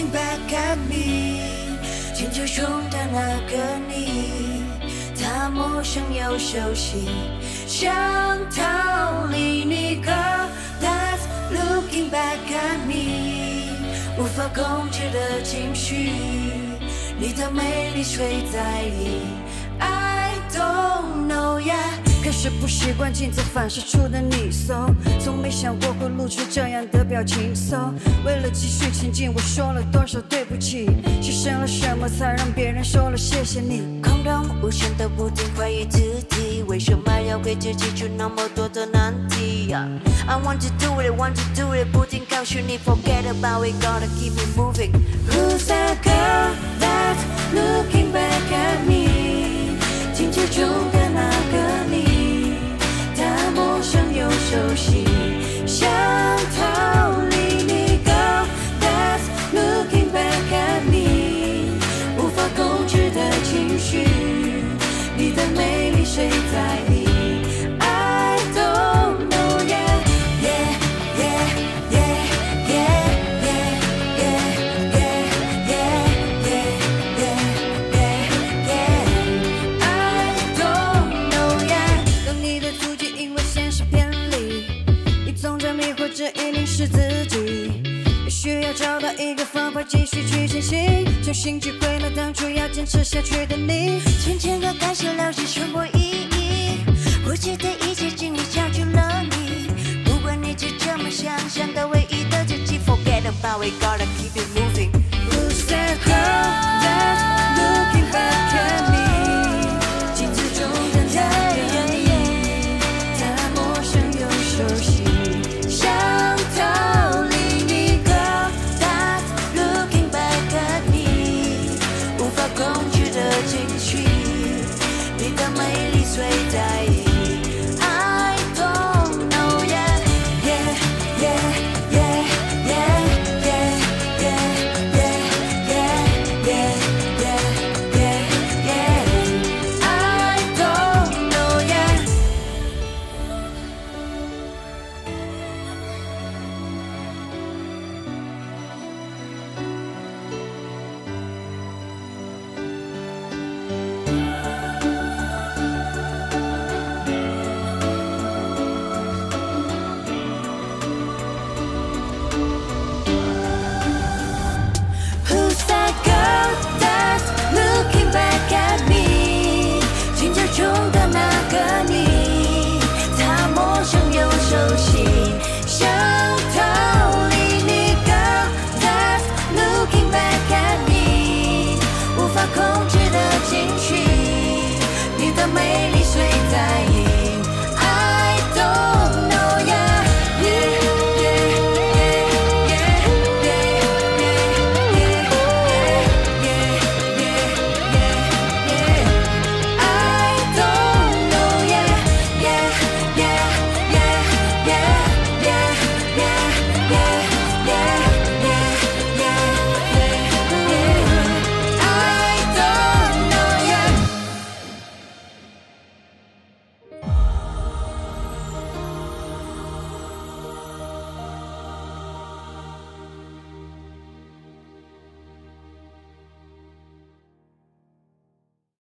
Looking back at me， 天就中的那个你，他陌生又熟悉，想逃离你。Girl, that's looking back at me， 无法控制的情绪，你的美丽谁在意 ？I don't know yet。 开始不习惯镜子反射出的你 ，so 从没想过会露出这样的表情 ，so 为了继续前进，我说了多少对不起，牺牲了什么才让别人说了谢谢你？ 空洞无限的不停怀疑自己，为什么要给自己出那么多的难题 ？I want to do it, want to do it， 不停告诉你 forget about it, gotta keep it moving. Who's that girl that's looking back at me？ 情节中的那个你，他陌生又熟悉，想逃离你。Girl that's looking back at me， 无法控制的情绪，你的美丽谁在意？ I don't know yet, yeah, yeah, yeah, yeah, yeah, yeah, yeah, yeah, yeah, yeah. I don't know yet。 有你的足迹，因为现实偏离，你总在迷惑着一迷失自己。也需要找到一个方法继续去前行，重新体会了当初要坚持下去的你。 千个感谢了解生活意义，不记得一切经历教训了你。不管你是怎么想象的唯一的自己 ，Forget about it, gotta keep it moving。